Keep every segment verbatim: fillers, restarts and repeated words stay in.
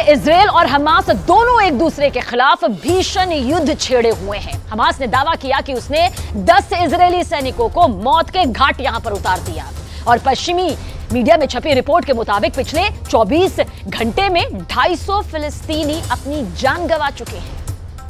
Israel और Hamas दोनों एक दूसरे के खिलाफ भीषण युद्ध छेड़े हुए हैं। हमास ने दावा किया कि उसने दस इजरायली सैनिकों को मौत के घाट यहां पर उतार दिया और पश्चिमी मीडिया में छपी रिपोर्ट के मुताबिक पिछले चौबीस घंटे में ढाई सौ फिलिस्तीनी अपनी जान गंवा चुके हैं।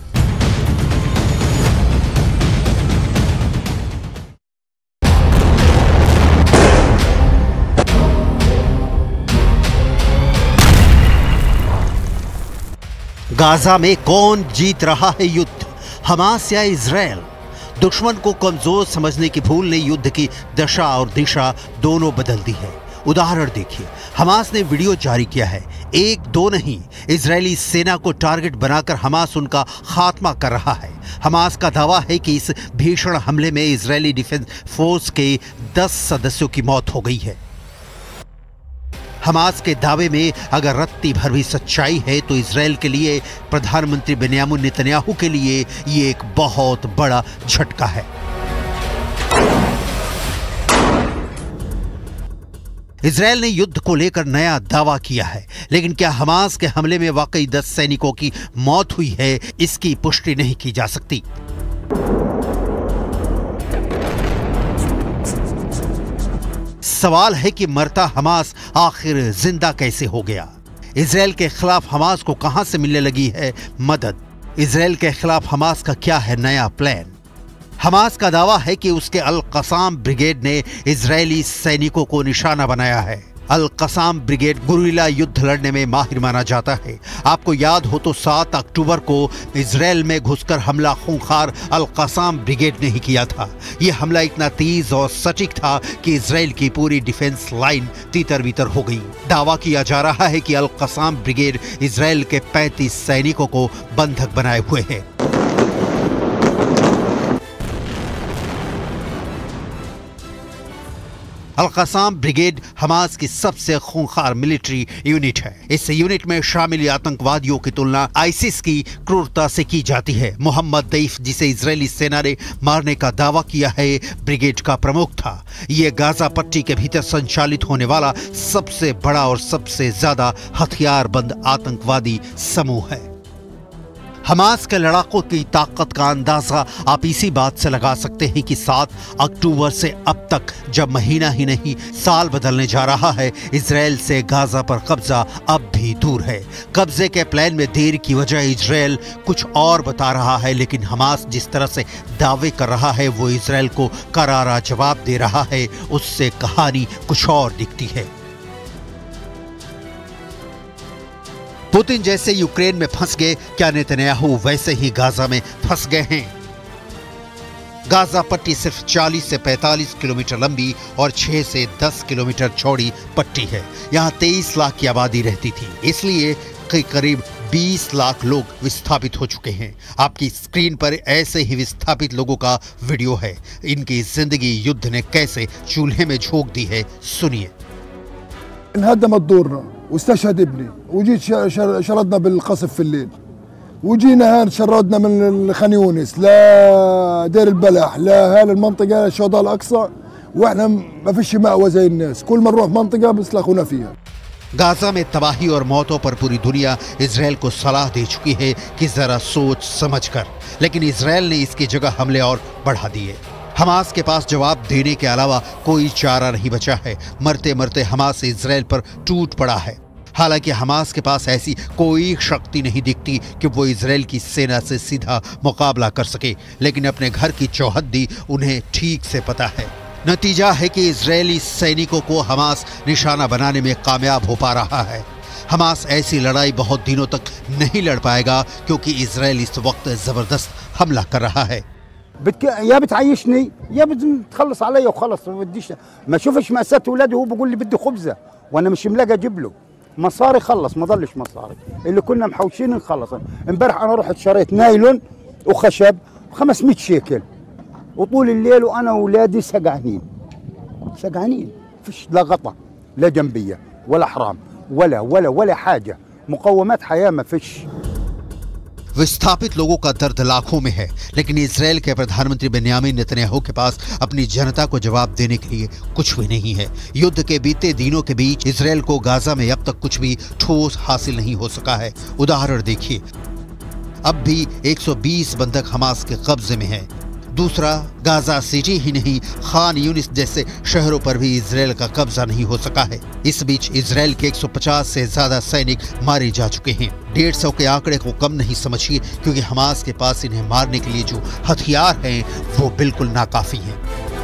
गाजा में कौन जीत रहा है युद्ध, हमास या इजराइल? दुश्मन को कमजोर समझने की भूल ने युद्ध की दशा और दिशा दोनों बदल दी है। उदाहरण देखिए, हमास ने वीडियो जारी किया है, एक दो नहीं, इजरायली सेना को टारगेट बनाकर हमास उनका खात्मा कर रहा है। हमास का दावा है कि इस भीषण हमले में इजरायली डिफेंस फोर्स के दस सदस्यों की मौत हो गई है। हमास के दावे में अगर रत्ती भर भी सच्चाई है तो इजराइल के लिए, प्रधानमंत्री बेन्यामिन नेतन्याहू के लिए ये एक बहुत बड़ा झटका है। इजराइल ने युद्ध को लेकर नया दावा किया है, लेकिन क्या हमास के हमले में वाकई दस सैनिकों की मौत हुई है, इसकी पुष्टि नहीं की जा सकती। सवाल है कि मरता हमास आखिर जिंदा कैसे हो गया? इजराइल के खिलाफ हमास को कहां से मिलने लगी है मदद? इजराइल के खिलाफ हमास का क्या है नया प्लान? हमास का दावा है कि उसके अल कसाम ब्रिगेड ने इजरायली सैनिकों को निशाना बनाया है। अल कसाम ब्रिगेड गुरिल्ला युद्ध लड़ने में माहिर माना जाता है। आपको याद हो तो सात अक्टूबर को इजराइल में घुसकर हमला खूंखार अल कसाम ब्रिगेड ने ही किया था। यह हमला इतना तेज और सटीक था कि इजराइल की पूरी डिफेंस लाइन तीतर बीतर हो गई। दावा किया जा रहा है कि अल कसाम ब्रिगेड इजराइल के पैंतीस सैनिकों को बंधक बनाए हुए है। अल कसाम ब्रिगेड हमास की सबसे खूंखार मिलिट्री यूनिट है। इस यूनिट में शामिल आतंकवादियों की तुलना आईसिस की क्रूरता से की जाती है। मोहम्मद दैफ, जिसे इजरायली सेना ने मारने का दावा किया है, ब्रिगेड का प्रमुख था। यह गाजा पट्टी के भीतर संचालित होने वाला सबसे बड़ा और सबसे ज्यादा हथियारबंद आतंकवादी समूह है। हमास के लड़ाकों की ताकत का अंदाजा आप इसी बात से लगा सकते हैं कि सात अक्टूबर से अब तक, जब महीना ही नहीं साल बदलने जा रहा है, इजराइल से गाजा पर कब्जा अब भी दूर है। कब्जे के प्लान में देर की वजह इजराइल कुछ और बता रहा है, लेकिन हमास जिस तरह से दावे कर रहा है वो इजराइल को करारा जवाब दे रहा है, उससे कहानी कुछ और दिखती है। पुतिन जैसे यूक्रेन में फंस गए, क्या नेतन्याहू वैसे ही गाजा में फंस गए हैं? गाजा पट्टी सिर्फ चालीस से पैंतालीस किलोमीटर लंबी और छह से दस किलोमीटर चौड़ी पट्टी है। यहाँ तेईस लाख की आबादी रहती थी, इसलिए करीब बीस लाख लोग विस्थापित हो चुके हैं। आपकी स्क्रीन पर ऐसे ही विस्थापित लोगों का वीडियो है। इनकी जिंदगी युद्ध ने कैसे चूल्हे में झोंक दी है, सुनिए। واستشهد ابني وجيت شردنا بالقصف في الليل وجينا هان شردنا من خان يونس لا دير البلح لا هان المنطقه الشهداء الاقصى واحنا ما فيش مأوى زي الناس كل ما نروح منطقه بيسلخونا فيها। गाजा में तबाही और मौतों पर पूरी दुनिया इजराइल को सलाह दे चुकी है कि जरा सोच समझ कर, लेकिन इजराइल ने इसकी जगह हमले और बढ़ा दिए। हमास के पास जवाब देने के अलावा कोई चारा नहीं बचा है। मरते मरते हमास इजराइल पर टूट पड़ा है। हालांकि हमास के पास ऐसी कोई शक्ति नहीं दिखती कि वो इजराइल की सेना से सीधा मुकाबला कर सके, लेकिन अपने घर की चौहद्दी उन्हें ठीक से पता है। नतीजा है कि इजरायली सैनिकों को हमास निशाना बनाने में कामयाब हो पा रहा है। हमास ऐसी लड़ाई बहुत दिनों तक नहीं लड़ पाएगा, क्योंकि इजराइल इस वक्त जबरदस्त हमला कर रहा है। بتك... يا بتعيشني يا بتخلص عليا وخلص، ما بديش ما اشوفش مأساة ولادي وهو بيقول لي بدي خبزه وانا مش ملاقي اجيب له مصاري. خلص ما ضلش مصاري، اللي كنا محوشين نخلص. امبارح انا رحت شريت نايلون وخشب خمسمية شيكل وطول الليل وانا واولادي سقعانين سقعانين، فيش لا غطا لا جنبيه ولا حرام ولا ولا ولا حاجه، مقومات حياه ما فيش. विस्थापित लोगों का दर्द लाखों में है, लेकिन इजराइल के प्रधानमंत्री बेन्यामिन नेतन्याहू के पास अपनी जनता को जवाब देने के लिए कुछ भी नहीं है। युद्ध के बीते दिनों के बीच इजराइल को गाजा में अब तक कुछ भी ठोस हासिल नहीं हो सका है। उदाहरण देखिए, अब भी एक सौ बीस बंधक हमास के कब्जे में हैं। दूसरा, गाजा सिटी ही नहीं, खान यूनिस जैसे शहरों पर भी इजराइल का कब्जा नहीं हो सका है। इस बीच इजराइल के एक सौ पचास से ज्यादा सैनिक मारे जा चुके हैं। डेढ़ सौ के आंकड़े को कम नहीं समझिए, क्योंकि हमास के पास इन्हें मारने के लिए जो हथियार हैं वो बिल्कुल नाकाफी हैं।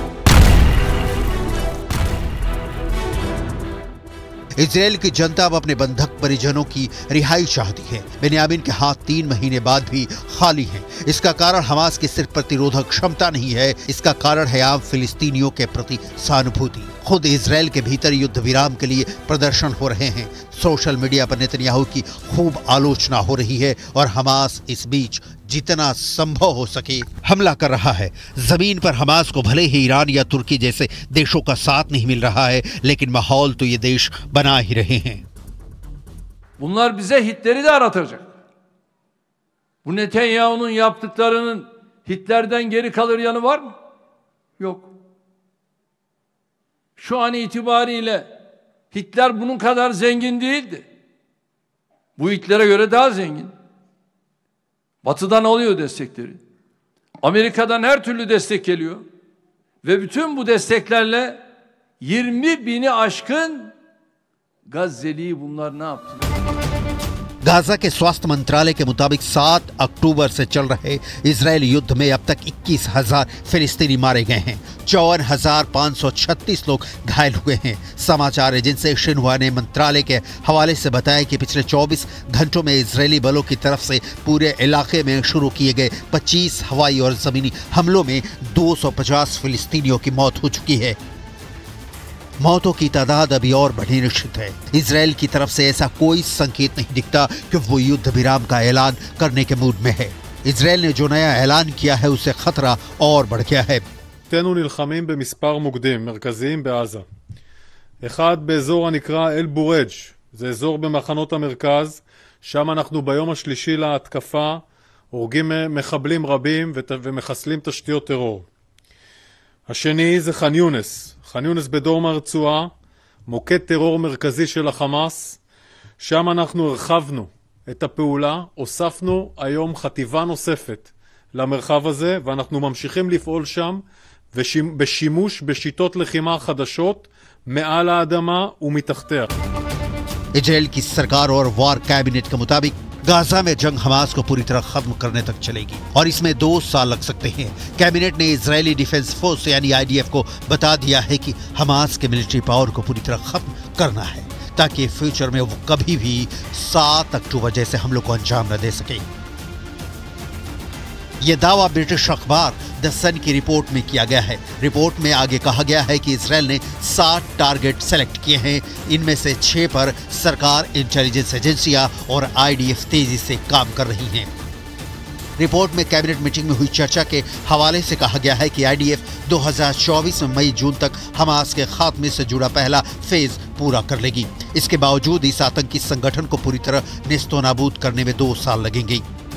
इजराइल की जनता अब अपने बंधक परिजनों की रिहाई चाहती है। बेन्यामिन के हाथ तीन महीने बाद भी खाली हैं। इसका कारण हमास की सिर्फ प्रतिरोधक क्षमता नहीं है, इसका कारण है आम फिलिस्तीनियों के प्रति सहानुभूति। खुद इजराइल के भीतर युद्ध विराम के लिए प्रदर्शन हो रहे हैं। सोशल मीडिया पर नेतन्याहू की खूब आलोचना हो रही है और हमास इस बीच जितना संभव हो सके हमला कर रहा है। जमीन पर हमास को भले ही ईरान या तुर्की जैसे देशों का साथ नहीं मिल रहा है, लेकिन माहौल तो ये देश बना ही रहे हैं। Bunlar bize Hitler'i de aratacak. Bu Netanyahu'nun yaptıklarının Hitler'den geri kalır yanı var mı? Yok. Şu an itibariyle Hitler bunun kadar zengin değildi. Bu Hitler'e göre daha zengin. Batı'dan alıyor destekleri. Amerika'dan her türlü destek geliyor. Ve bütün bu desteklerle yirmi bini aşkın Gazze'liyi bunlar ne yaptılar? Gaza के स्वास्थ्य मंत्रालय के मुताबिक सात अक्टूबर से चल रहे Israeli युद्ध में अब तक इक्कीस हजार फिलिस्तीनी मारे गए हैं। चौवन हजार पाँच सौ छत्तीस लोग घायल हुए हैं। समाचार एजेंसी शिन्हुआ ने मंत्रालय के हवाले से बताया कि पिछले चौबीस घंटों में इजरायली बलों की तरफ से पूरे इलाके में शुरू किए गए पच्चीस हवाई और जमीनी हमलों में दो सौ पचास फिलिस्तीनियों की मौत हो चुकी है। मौतों की तादाद अभी और बढ़ी निश्चित है। इजराइल की तरफ से ऐसा कोई संकेत नहीं दिखता कि वो युद्ध विराम का ऐलान करने के मूड में है। इजराइल ने जो नया ऐलान किया है उससे खतरा और बढ़ गया है। אנו נלחמים במספר מוקדים מרכזיים בעזה. אחד באזור הנקרא אל בורג', זה אזור במחנות המרכז, שם אנחנו ביום השלישי להתקפה הורגים מחבלים רבים ומחסלים תשתיות טרור. השני זה ח'אן יונס. ח'אן יונס בדרום הרצועה, מוקד טרור מרכזי של החמאס, שם אנחנו הרחבנו את הפעולה, הוספנו היום חטיבה נוספת למרחב הזה, ואנחנו ממשיכים לפעול שם בשימוש בשיטות לחימה חדשות מעל האדמה ומתחתיה. इजराइल की सरकार और वॉर कैबिनेट के मुताबिक गाजा में जंग हमास को पूरी तरह खत्म करने तक चलेगी और इसमें दो साल लग सकते हैं। कैबिनेट ने इजरायली डिफेंस फोर्स यानी आईडीएफ को बता दिया है कि हमास के मिलिट्री पावर को पूरी तरह खत्म करना है, ताकि फ्यूचर में वो कभी भी सात अक्टूबर जैसे हमलों को अंजाम न दे सके। यह दावा ब्रिटिश अखबार द सन की रिपोर्ट में किया गया है। रिपोर्ट में आगे कहा गया है कि इजराइल ने सात टारगेट सेलेक्ट किए हैं। इनमें से छह पर सरकार, इंटेलिजेंस एजेंसियां और आईडीएफ तेजी से काम कर रही हैं। रिपोर्ट में कैबिनेट मीटिंग में हुई चर्चा के हवाले से कहा गया है कि आईडीएफ दो हज़ार चौबीस में मई जून तक हमास के खात्मे से जुड़ा पहला फेज पूरा कर लेगी। इसके बावजूद इस आतंकी संगठन को पूरी तरह नेस्तोनाबूद करने में दो साल लगेंगे।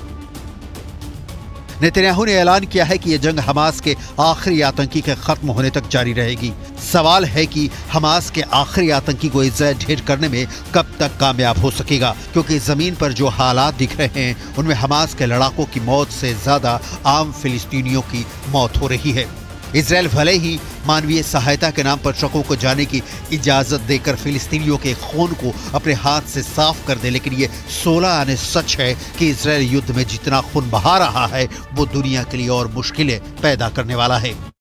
नेतन्याहू ने ऐलान किया है कि यह जंग हमास के आखिरी आतंकी के खत्म होने तक जारी रहेगी। सवाल है कि हमास के आखिरी आतंकी को इजराइल ढेर करने में कब तक कामयाब हो सकेगा, क्योंकि जमीन पर जो हालात दिख रहे हैं उनमें हमास के लड़ाकों की मौत से ज्यादा आम फिलिस्तीनियों की मौत हो रही है। इजराइल भले ही मानवीय सहायता के नाम पर ट्रकों को जाने की इजाजत देकर फिलिस्तीनियों के खून को अपने हाथ से साफ कर दे, लेकिन ये सोलह आने सच है कि इजराइल युद्ध में जितना खून बहा रहा है वो दुनिया के लिए और मुश्किलें पैदा करने वाला है।